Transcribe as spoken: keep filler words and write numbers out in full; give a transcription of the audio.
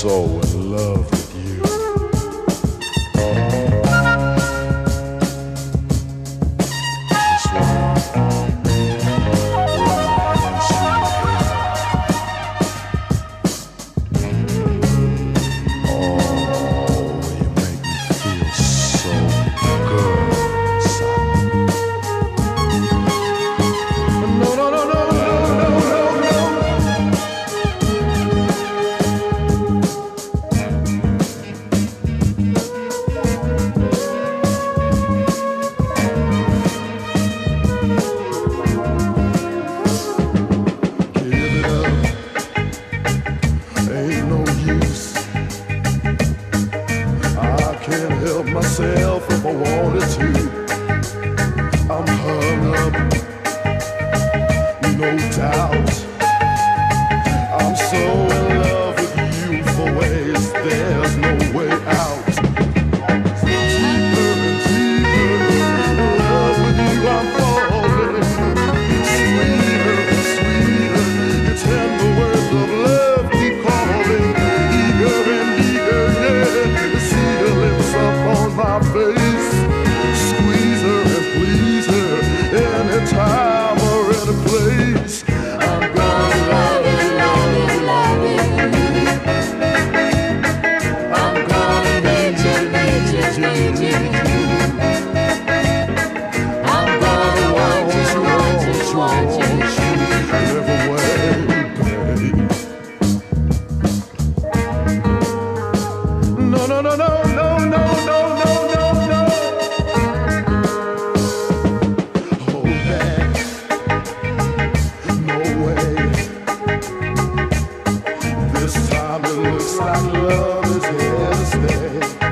so in love with you. Just wanna run my hands through your hair. Oh, you make me feel so good inside. No, no, no, no, no, no, no, no. Give it up, ain't no use. I can't help myself if I wanted to. I'm hung up, no doubt. I'm so in love with you for ways there's no way out. Deeper and deeper in love with you I'm falling. Sweeter and sweeter, your tender words of love keep calling. Eager and eager, yeah, to see your lips up on my face. Squeeze her and please her anytime or any place. I'm gonna love you, love you, love you. I'm gonna need you, need you, need you. I'm gonna want you, want you, want you. Every way, babe. No, no, no, no, no, no, no, no, no, no. Hold back. No way. This time it looks like love is here to stay.